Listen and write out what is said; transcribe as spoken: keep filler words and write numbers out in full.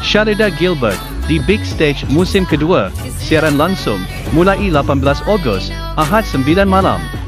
Chaleeda Gilbert, di Big Stage musim kedua, siaran langsung, mulai lapan belas Ogos, Ahad sembilan malam.